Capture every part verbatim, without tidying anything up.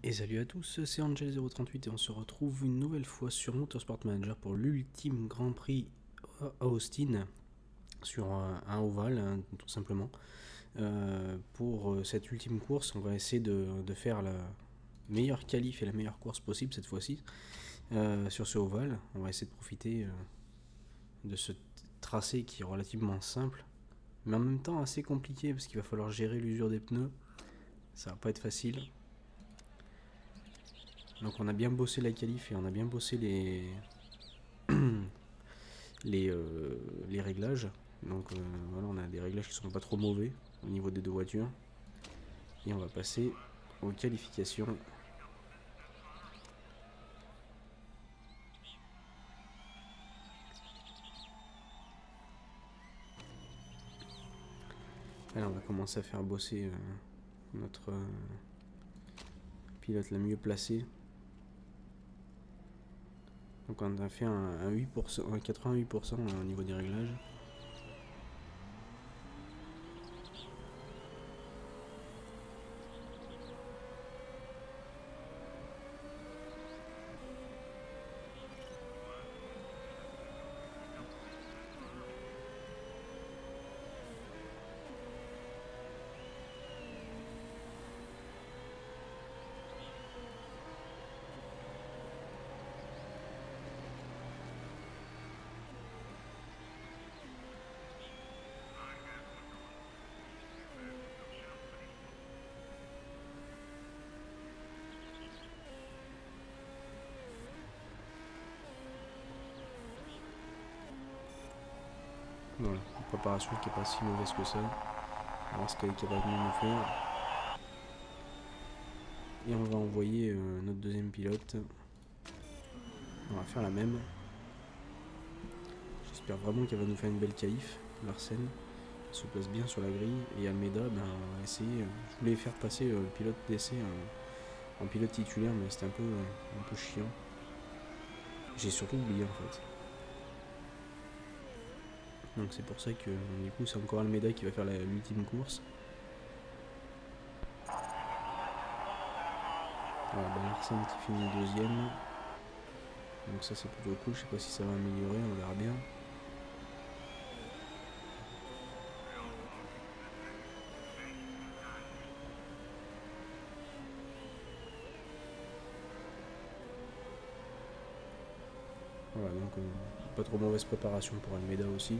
Et salut à tous, c'est Angel zéro trente-huit et on se retrouve une nouvelle fois sur Motorsport Manager pour l'ultime Grand Prix à Austin sur un, un ovale, hein, tout simplement. Euh, pour cette ultime course, on va essayer de, de faire la meilleure qualif et la meilleure course possible cette fois-ci euh, sur ce ovale. On va essayer de profiter euh, de ce tracé qui est relativement simple, mais en même temps assez compliqué parce qu'il va falloir gérer l'usure des pneus. Ça va pas être facile. Donc on a bien bossé la qualif et on a bien bossé les les, euh, les réglages. Donc euh, voilà, on a des réglages qui sont pas trop mauvais au niveau des deux voitures. Et on va passer aux qualifications. Alors on va commencer à faire bosser euh, notre euh, pilote la mieux placée. Donc on a fait un, un huit pour cent, un quatre-vingt-huit pour cent au niveau des réglages. Voilà, une préparation qui n'est pas si mauvaise que ça. On va voir ce qu'elle est capable de nous faire. Et on va envoyer euh, notre deuxième pilote. On va faire la même. J'espère vraiment qu'elle va nous faire une belle qualif. Larsen se place bien sur la grille. Et Almeida, ben, on va essayer. Je voulais faire passer euh, le pilote d'essai en, en pilote titulaire, mais c'était un peu, euh, un peu chiant. J'ai surtout oublié en fait. Donc c'est pour ça que du coup c'est encore Almeida qui va faire l'ultime course. Voilà, ben Larsen qui finit deuxième. Donc ça c'est plutôt cool, je sais pas si ça va améliorer, on verra bien. Voilà, donc euh, pas trop mauvaise préparation pour Almeida aussi.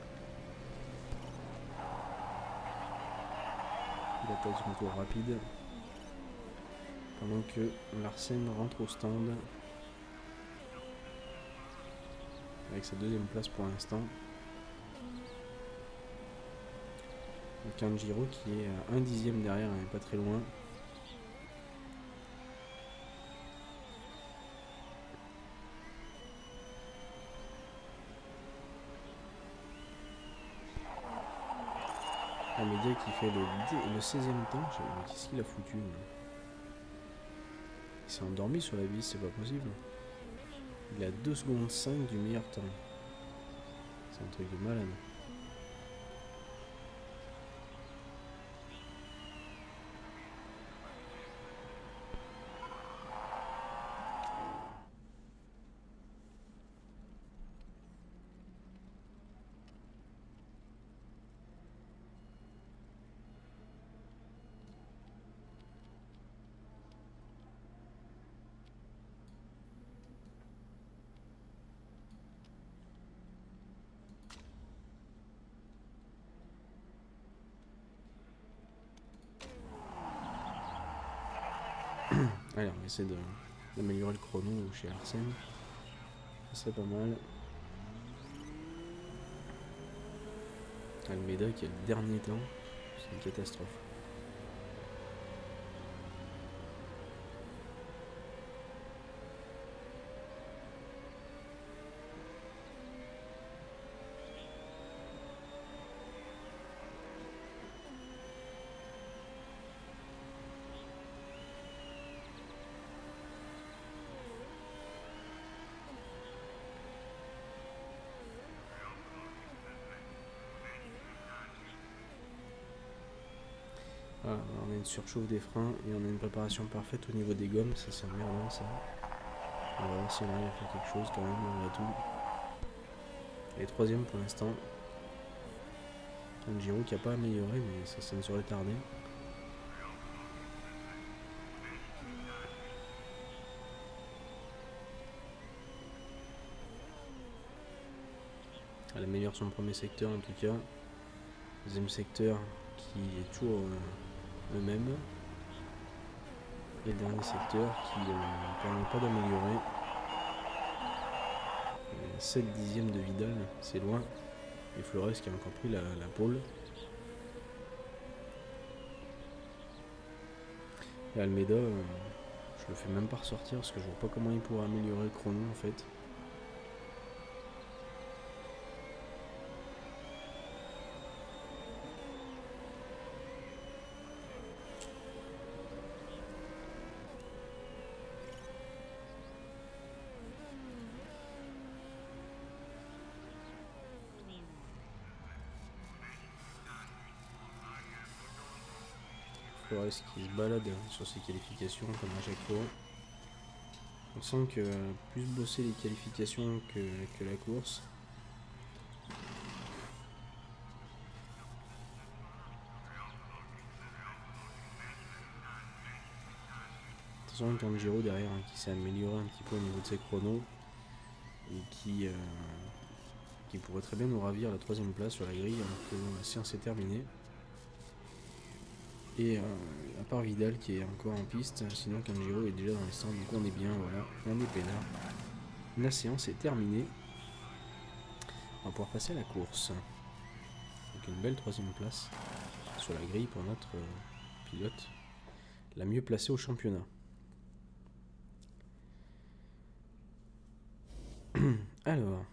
Il attaque son tour rapide. Pendant que Larsen rentre au stand. Avec sa deuxième place pour l'instant. Kanjiro qui est à un dixième derrière, il n'est pas très loin. Almeida qui fait le, le seizième temps. Qu'est-ce qu'il a foutu? Il s'est endormi sur la vis, c'est pas possible. Il a deux secondes cinq du meilleur temps. C'est un truc de malade. Allez, on va essayer d'améliorer le chrono chez Larsen. Ça serait pas mal. Almeida qui a le dernier temps. C'est une catastrophe. une surchauffe des freins et on a une préparation parfaite au niveau des gommes. Ça c'est emmerdant ça. On va voir si on arrive à faire quelque chose quand même malgré tout. Et troisième pour l'instant. Un Giro qui n'a pas amélioré, mais ça, ça ne serait tardé. Elle améliore son premier secteur en tout cas. Deuxième secteur qui est toujours euh, le même. Et le dernier secteur qui ne euh, permet pas d'améliorer. sept dixièmes de Vidal, c'est loin. Et Flores qui a encore pris la, la pole. Et Almeida, euh, je le fais même pas ressortir parce que je vois pas comment il pourrait améliorer le chrono en fait. Flores qui se balade sur ses qualifications comme à chaque fois. On sent que plus bosser les qualifications que, que la course. Attention, un Tanjiro derrière hein, qui s'est amélioré un petit peu au niveau de ses chronos et qui, euh, qui pourrait très bien nous ravir la troisième place sur la grille alors que la séance est terminée. Et euh, à part Vidal qui est encore en piste, sinon Kanjiro est déjà dans les stands, donc on est bien, voilà, on est peinard. La séance est terminée. On va pouvoir passer à la course. Donc une belle troisième place sur la grille pour notre euh, pilote, la mieux placée au championnat. Alors,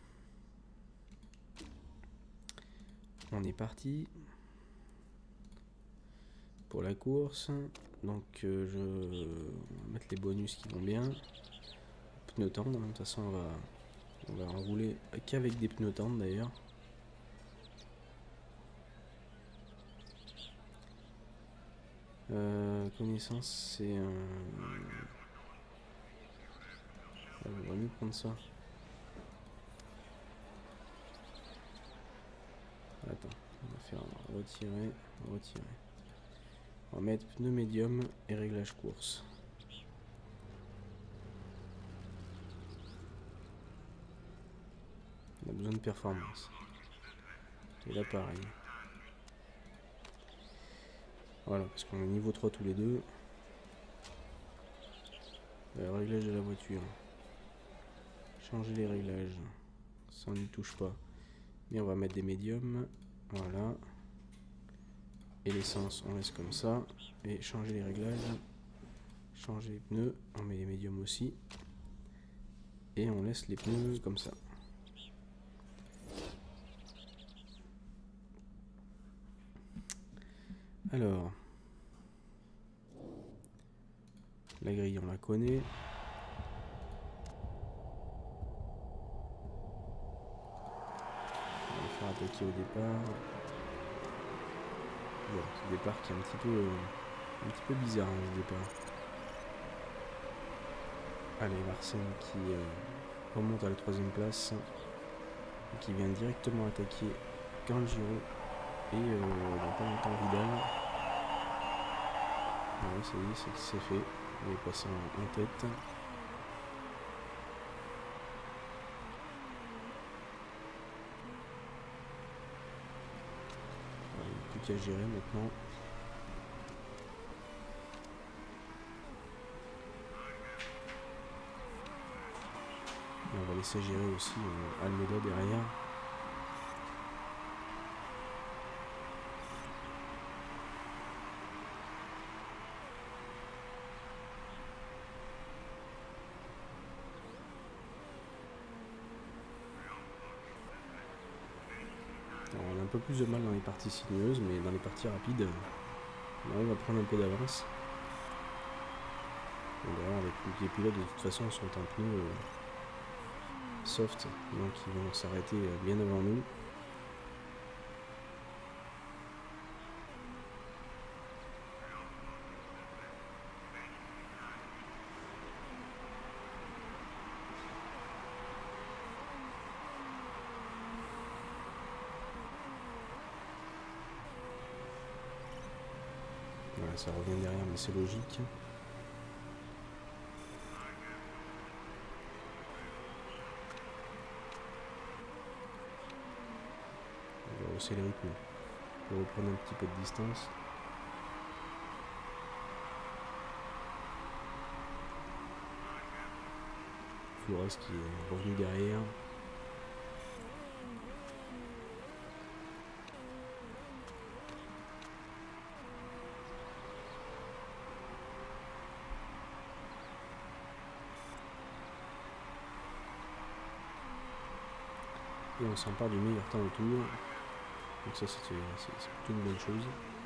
on est parti pour la course. Donc euh, je vais mettre les bonus qui vont bien. Pneus tendres, de toute façon on va, on va rouler qu'avec des pneus tendres d'ailleurs. Euh, connaissance c'est un... On va mieux prendre ça. Attends, on va faire retirer, retirer. On va mettre pneu médium et réglage course. On a besoin de performance. Et là pareil. Voilà, parce qu'on est niveau trois tous les deux. Le réglage de la voiture. Changer les réglages. Ça on n'y touche pas. Mais on va mettre des médiums. Voilà. Et l'essence on laisse comme ça. Et changer les réglages. Changer les pneus. On met les médiums aussi. Et on laisse les pneus comme ça. Alors. La grille on la connaît. On va faire attaquer au départ. Voilà, ce départ qui est un petit peu, euh, un petit peu bizarre hein, ce départ. Allez, Larsen qui euh, remonte à la troisième place et qui vient directement attaquer Kanjiro et euh, dans pas longtemps Vidal. Voilà, ça y est, c'est c'est fait. Il est passé en, en tête. Il n'y a plus qu'à gérer maintenant. Et on va laisser gérer aussi euh, Almeida derrière. Alors, on a un peu plus de mal dans les parties sinueuses, mais dans les parties rapides, on arrive à prendre un peu d'avance. D'ailleurs, les pilotes de toute façon sont un peu euh, soft, donc ils vont s'arrêter bien avant nous. Ouais, ça revient derrière, mais c'est logique. On va hausser le rythme pour reprendre un petit peu de distance. Flores qui est revenu derrière. Et on s'empare du meilleur temps autour. Donc ça c'est plutôt une bonne chose.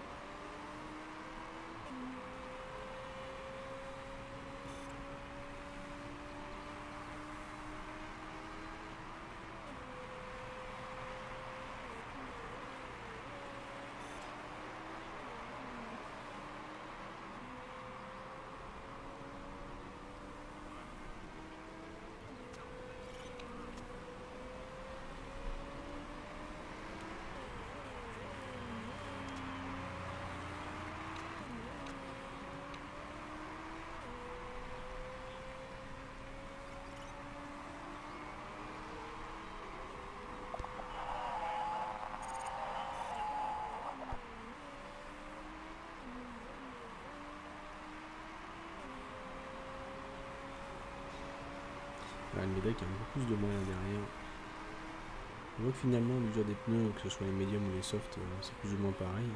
Almeida qui a un peu plus de moyens derrière. On voit que finalement l'usure des pneus, que ce soit les médiums ou les softs, c'est plus ou moins pareil.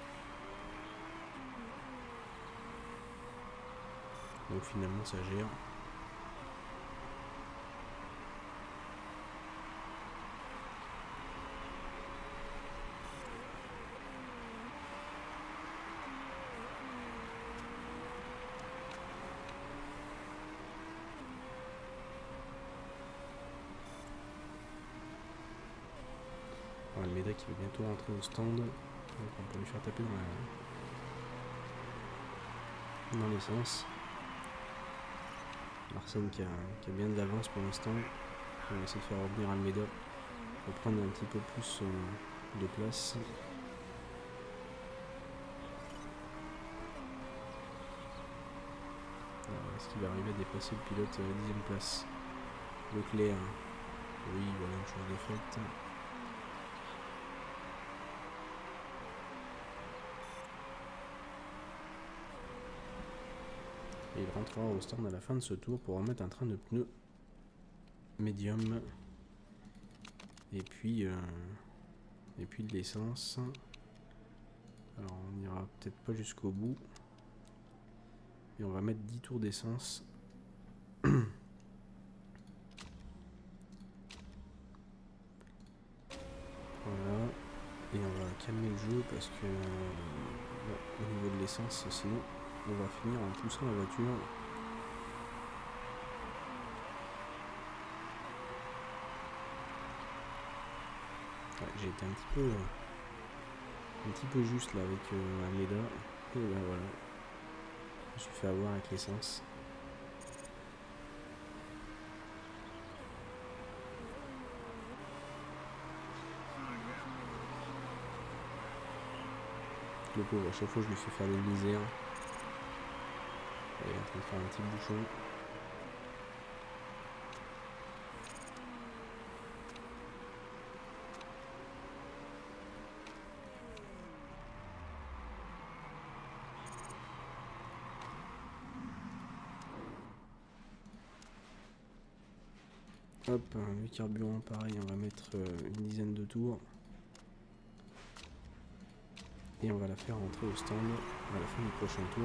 Donc finalement ça gère. Almeida qui va bientôt rentrer au stand, donc on peut lui faire taper dans la dans l'essence. Larsen qui a, qui a bien de l'avance pour l'instant. On va essayer de faire revenir Almeida pour prendre un petit peu plus euh, de place. Est-ce qu'il va arriver à dépasser le pilote à la dixième place? Leclerc, oui, voilà une chose de faite. Et il rentrera au stand à la fin de ce tour pour remettre un train de pneus médium. Et puis, euh, et puis de l'essence. Alors on n'ira peut-être pas jusqu'au bout. Et on va mettre dix tours d'essence. Voilà. Et on va calmer le jeu parce que euh, au niveau de l'essence, sinon on va finir en poussant la voiture. Ouais, j'ai été un petit peu un petit peu juste là avec euh, Almeida. Et ben voilà. Je me suis fait avoir avec l'essence. Le pauvre, à chaque fois je lui fais faire des misères. Il est en train de faire un petit bouchon. Hop, le carburant pareil, on va mettre euh, une dizaine de tours. Et on va la faire rentrer au stand à la fin du prochain tour.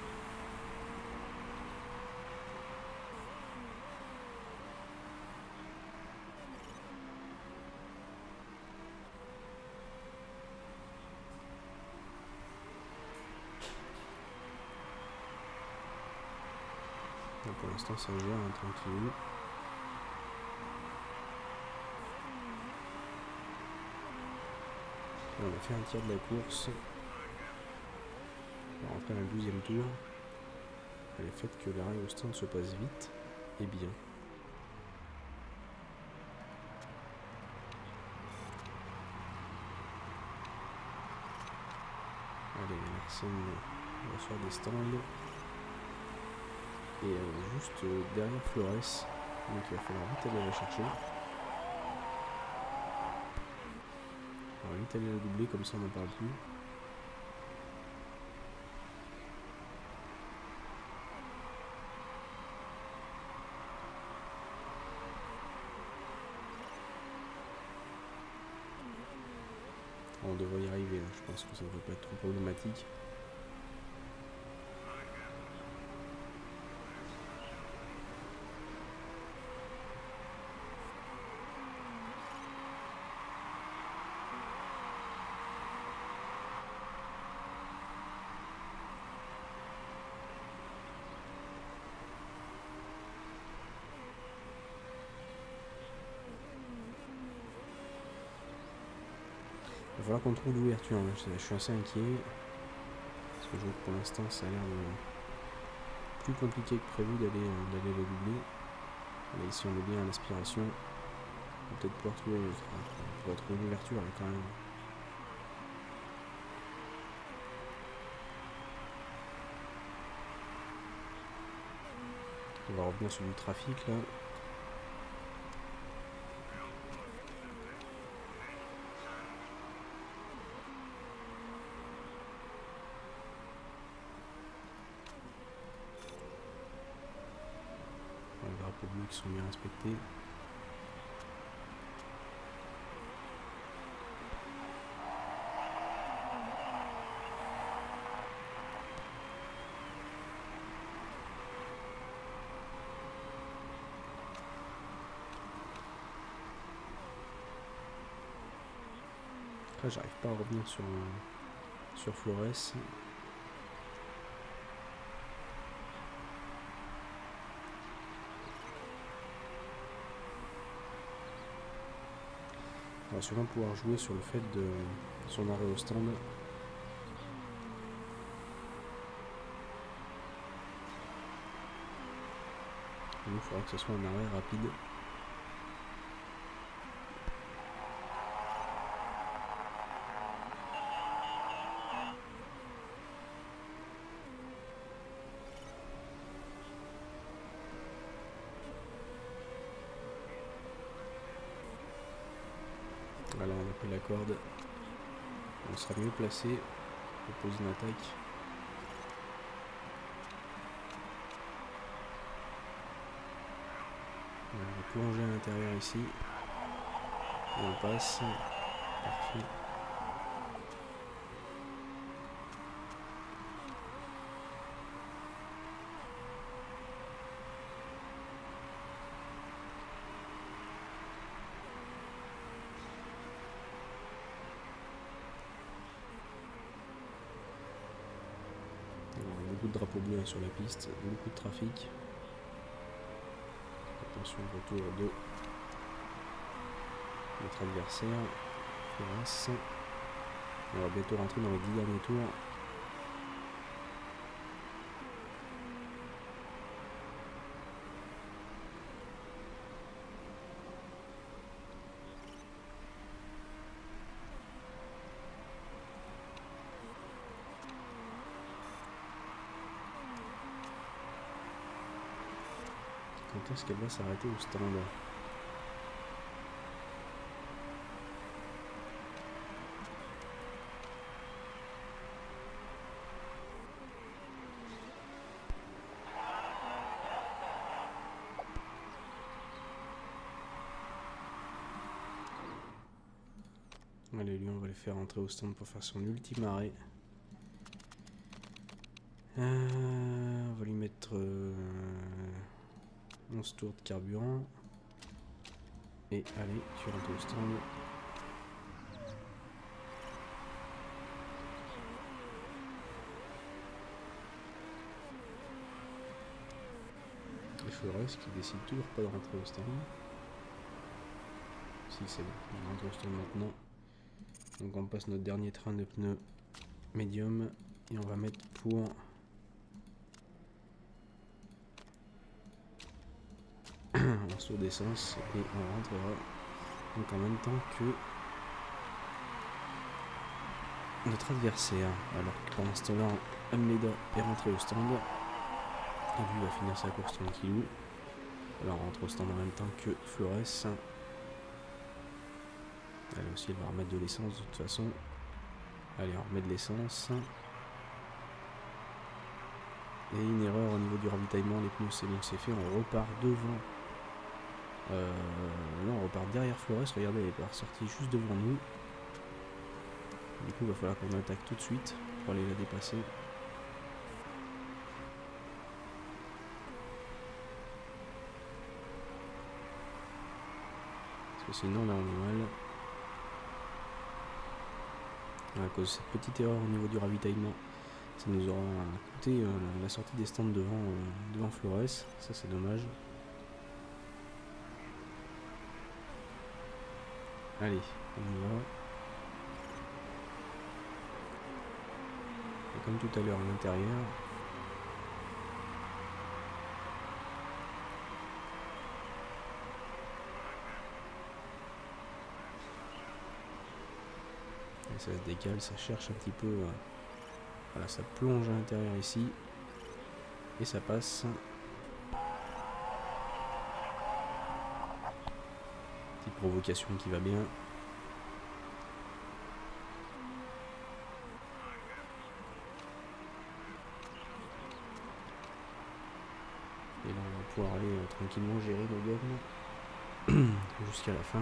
Donc pour l'instant ça gère hein, tranquille. On a fait un tiers de la course. On va rentrer dans le douzième tour. Et le fait que l'arrêt au stand se passe vite et bien. Allez, Larsen On va faire des stands. Et euh, juste euh, derrière Flores. Donc il va falloir vite aller la chercher. Alors vite aller la doubler, comme ça on n'en parle plus. On devrait y arriver, là. Je pense que ça ne devrait pas être trop problématique. Il va falloir qu'on trouve l'ouverture, hein. Je, je suis assez inquiet. Parce que je vois que pour l'instant ça a l'air de plus compliqué que prévu d'aller euh, d'aller le doubler. Mais si on est bien à l'aspiration, on va peut-être pouvoir trouver, on pourrait trouver une ouverture là, quand même. On va revenir sur du trafic là. Les drapeaux bleus qui sont bien respectés. Là j'arrive pas à revenir sur, sur Flores. On va sûrement pouvoir jouer sur le fait de son arrêt au stand. Il faudra que ce soit un arrêt rapide. Voilà, on a pris la corde. On sera mieux placé pour poser une attaque. On va plonger à l'intérieur ici. Et on passe. Parfait. Beaucoup de drapeaux bleus sur la piste, beaucoup de trafic. Attention au retour de notre adversaire. Flores. On va bientôt rentrer dans les dix derniers tours. Quand est-ce qu'elle va s'arrêter au stand? Allez, lui, on va le faire entrer au stand pour faire son ultime arrêt. Euh, on va lui mettre euh, onze tours de carburant. Et allez, tu rentres au stand. Et Flores qui décide toujours pas de rentrer au stand. Si, c'est bon, il rentre au stand maintenant. Donc on passe notre dernier train de pneus médium et on va mettre pour un saut d'essence et on rentrera donc en même temps que notre adversaire, alors que pendant ce temps-là, Almeida est rentré au stand. Et lui va finir sa course tranquillou. Alors on rentre au stand en même temps que Flores. Elle aussi, elle va remettre de l'essence de toute façon. Allez, on remet de l'essence. Et une erreur au niveau du ravitaillement, les pneus c'est bon, c'est fait, on repart devant. Euh, là on repart derrière Flores, regardez, elle est ressortie juste devant nous. Du coup il va falloir qu'on attaque tout de suite pour aller la dépasser. Parce que sinon là on est mal. À cause de cette petite erreur au niveau du ravitaillement, ça nous aura coûté euh, la sortie des stands devant, euh, devant Flores, ça c'est dommage. Allez, on y va. Et comme tout à l'heure à l'intérieur. Et ça se décale, ça cherche un petit peu. Euh, voilà, ça plonge à l'intérieur ici. Et ça passe. Petite provocation qui va bien. Et là on va pouvoir aller euh, tranquillement gérer nos gommes jusqu'à la fin.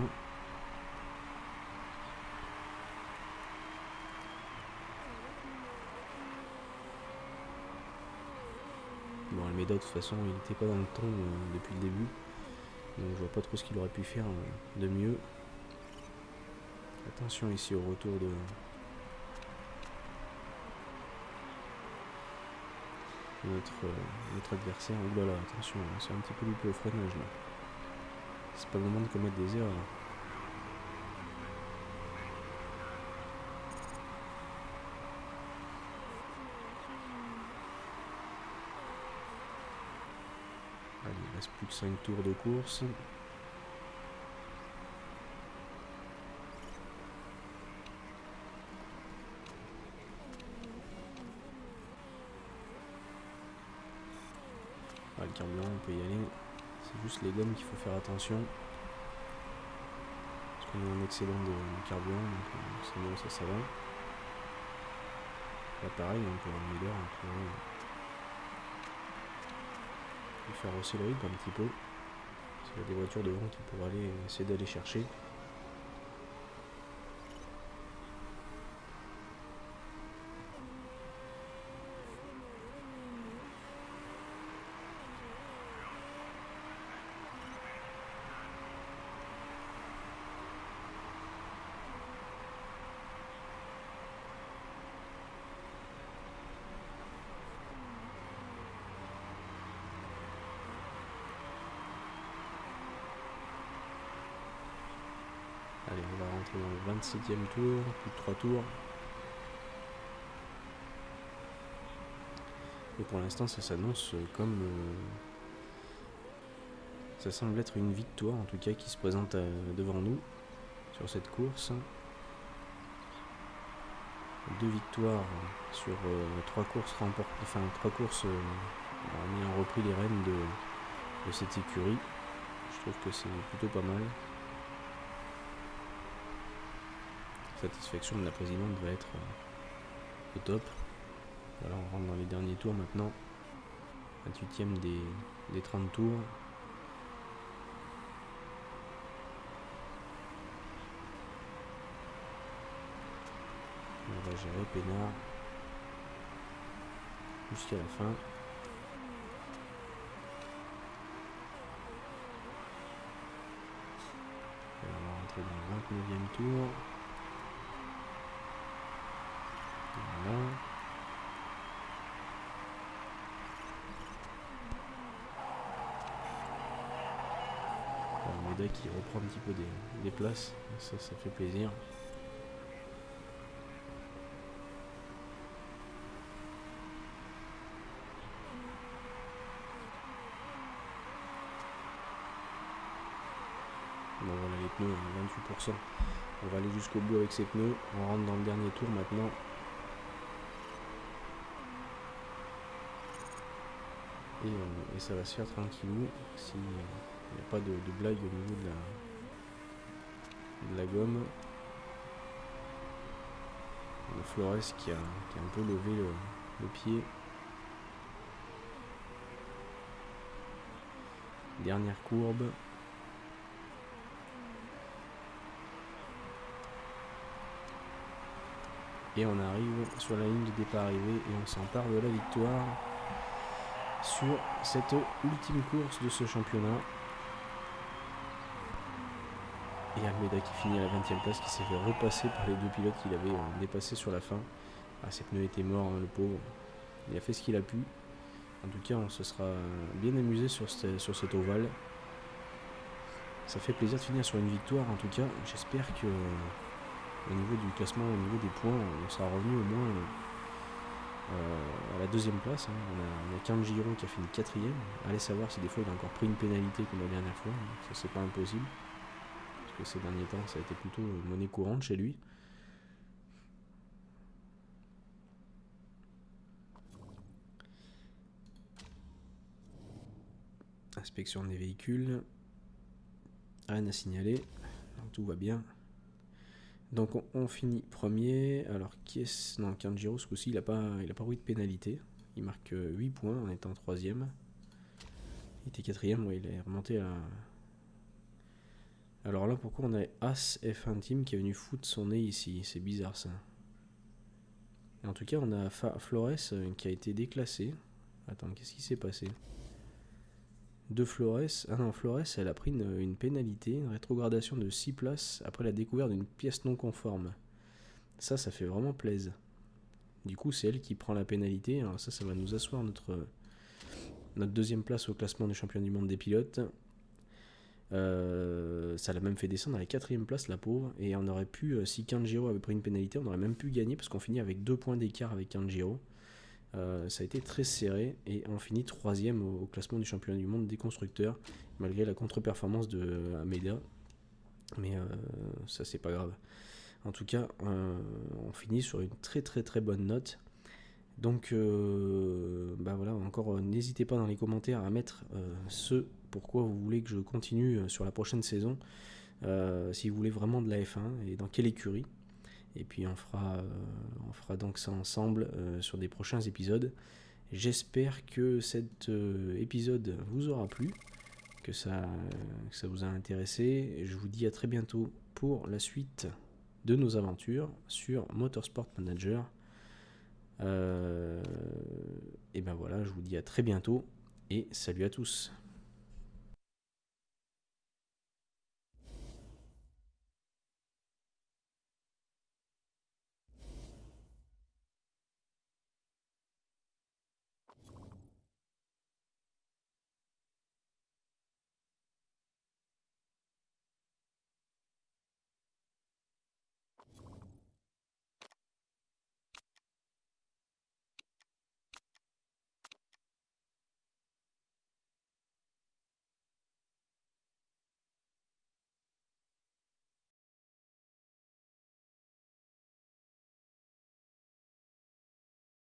Bon, Almeida de toute façon il n'était pas dans le temps euh, depuis le début. Donc je vois pas trop ce qu'il aurait pu faire euh, de mieux. Attention ici au retour de... Notre, euh, notre adversaire. Ouh là là, attention, c'est un petit peu loupé au freinage là. C'est pas le moment de commettre des erreurs. Allez, il reste plus que cinq tours de course. Ah, le carburant, on peut y aller. C'est juste les gommes qu'il faut faire attention. Parce qu'on a un excédent de, de carburant, donc euh, c'est bon, ça, ça va. Là, pareil, on peut ramener l'heure, on peut euh, faire hausser le rythme un petit peu. Parce qu'il y a des voitures devant qui pourraient aller essayer d'aller chercher. Allez, on va rentrer dans le vingt-septième tour, plus de trois tours. Et pour l'instant, ça s'annonce comme... Euh, ça semble être une victoire, en tout cas, qui se présente à, devant nous, sur cette course. Deux victoires sur euh, trois courses remportées, enfin, trois courses, euh, on a repris les rênes de, de cette écurie. Je trouve que c'est plutôt pas mal. Satisfaction de la présidente va être euh, au top. Voilà, on rentre dans les derniers tours maintenant. vingt-huitième des, des trente tours. On va gérer peinard jusqu'à la fin. Et on va rentrer dans le vingt-neuvième tour. Voilà. Almeida qui reprend un petit peu des, des places, ça, ça fait plaisir. Bon voilà les pneus, vingt-huit pour cent. On va aller jusqu'au bout avec ces pneus. On rentre dans le dernier tour maintenant. Et, euh, et ça va se faire tranquillou si il euh, n'y a pas de, de blague au niveau de la, de la gomme. Le Flores qui a, qui a un peu levé le, le pied. Dernière courbe. Et on arrive sur la ligne de départ arrivée et on s'empare de la victoire sur cette ultime course de ce championnat. Et Almeida qui finit à la vingtième place, qui s'est fait repasser par les deux pilotes qu'il avait euh, dépassés sur la fin. Ah, ses pneus étaient morts, hein, le pauvre. Il a fait ce qu'il a pu. En tout cas, on se sera bien amusé sur, ce, sur cet ovale. Ça fait plaisir de finir sur une victoire. En tout cas, j'espère que au niveau du classement, au niveau des points, on sera revenu au moins euh, à la deuxième place. Hein. On a, on a Kanjiro qui a fini quatrième. Allez savoir si des fois il a encore pris une pénalité comme la dernière fois. Ça, c'est pas impossible. Parce que ces derniers temps, ça a été plutôt monnaie courante chez lui. Inspection des véhicules. Rien à signaler. Donc, tout va bien. Donc on, on finit premier. Alors qui est-ce? Non, Kanjiro ce coup-ci il n'a pas, il a pas eu de pénalité. Il marque huit points en étant troisième. Il était quatrième, ouais, il est remonté à... Alors là pourquoi on a As F un Team qui est venu foutre son nez ici? C'est bizarre ça. Et en tout cas on a Fa Flores qui a été déclassé. Attends, qu'est-ce qui s'est passé? De Flores, ah non, Flores elle a pris une, une pénalité, une rétrogradation de six places après la découverte d'une pièce non conforme. Ça, ça fait vraiment plaisir. Du coup, c'est elle qui prend la pénalité. Alors ça, ça va nous asseoir notre, notre deuxième place au classement des champions du monde des pilotes. Euh, ça l'a même fait descendre à la quatrième place, la pauvre. Et on aurait pu, si Kanjiro avait pris une pénalité, on aurait même pu gagner parce qu'on finit avec deux points d'écart avec Kanjiro. Euh, ça a été très serré et on finit troisième au, au classement du championnat du monde des constructeurs malgré la contre-performance de Almeida, mais euh, ça c'est pas grave. En tout cas euh, on finit sur une très très très bonne note. Donc euh, bah voilà, encore euh, n'hésitez pas dans les commentaires à mettre euh, ce pourquoi vous voulez que je continue sur la prochaine saison, euh, si vous voulez vraiment de la F un et dans quelle écurie. Et puis on fera, euh, on fera donc ça ensemble euh, sur des prochains épisodes. J'espère que cet euh, épisode vous aura plu, que ça, que ça vous a intéressé. Et je vous dis à très bientôt pour la suite de nos aventures sur Motorsport Manager. Euh, et ben voilà, je vous dis à très bientôt et salut à tous.